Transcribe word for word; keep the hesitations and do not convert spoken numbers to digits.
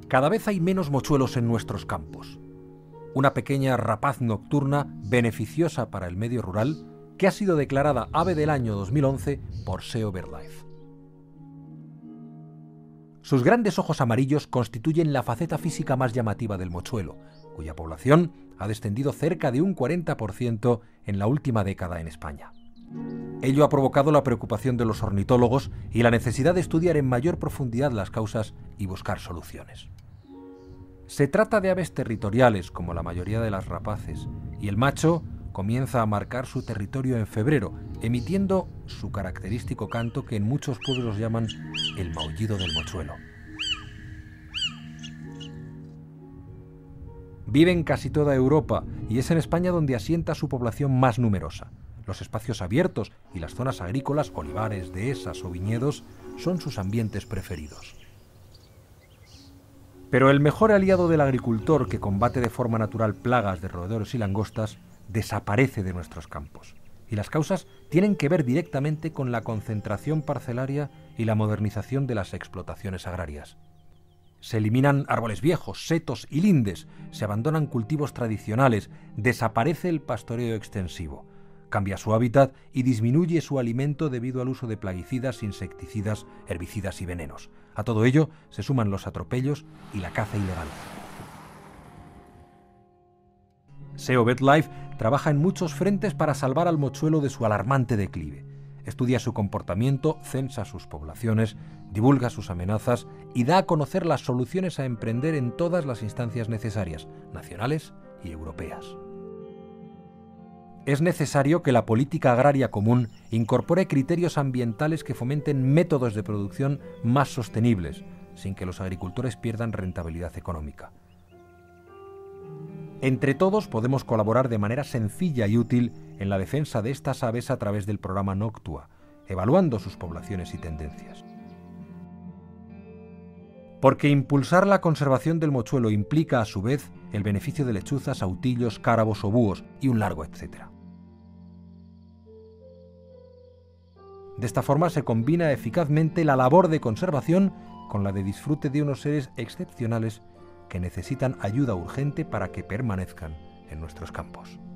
Cada vez hay menos mochuelos en nuestros campos. Una pequeña rapaz nocturna beneficiosa para el medio rural que ha sido declarada Ave del Año dos mil once por S E O BirdLife. Sus grandes ojos amarillos constituyen la faceta física más llamativa del mochuelo, cuya población ha descendido cerca de un cuarenta por ciento en la última década en España. Ello ha provocado la preocupación de los ornitólogos y la necesidad de estudiar en mayor profundidad las causas y buscar soluciones. Se trata de aves territoriales, como la mayoría de las rapaces, y el macho comienza a marcar su territorio en febrero, emitiendo su característico canto que en muchos pueblos llaman el maullido del mochuelo. Vive en casi toda Europa y es en España donde asienta su población más numerosa. Los espacios abiertos y las zonas agrícolas, olivares, dehesas o viñedos son sus ambientes preferidos. Pero el mejor aliado del agricultor que combate de forma natural plagas de roedores y langostas desaparece de nuestros campos. Y las causas tienen que ver directamente con la concentración parcelaria y la modernización de las explotaciones agrarias. Se eliminan árboles viejos, setos y lindes, se abandonan cultivos tradicionales, desaparece el pastoreo extensivo, cambia su hábitat y disminuye su alimento debido al uso de plaguicidas, insecticidas, herbicidas y venenos. A todo ello se suman los atropellos y la caza ilegal. S E O BirdLife trabaja en muchos frentes para salvar al mochuelo de su alarmante declive. Estudia su comportamiento, censa sus poblaciones, divulga sus amenazas y da a conocer las soluciones a emprender en todas las instancias necesarias, nacionales y europeas. Es necesario que la política agraria común incorpore criterios ambientales que fomenten métodos de producción más sostenibles, sin que los agricultores pierdan rentabilidad económica. Entre todos podemos colaborar de manera sencilla y útil en la defensa de estas aves a través del programa Noctua, evaluando sus poblaciones y tendencias. Porque impulsar la conservación del mochuelo implica a su vez el beneficio de lechuzas, autillos, cárabos o búhos y un largo etcétera. De esta forma se combina eficazmente la labor de conservación con la de disfrute de unos seres excepcionales que necesitan ayuda urgente para que permanezcan en nuestros campos.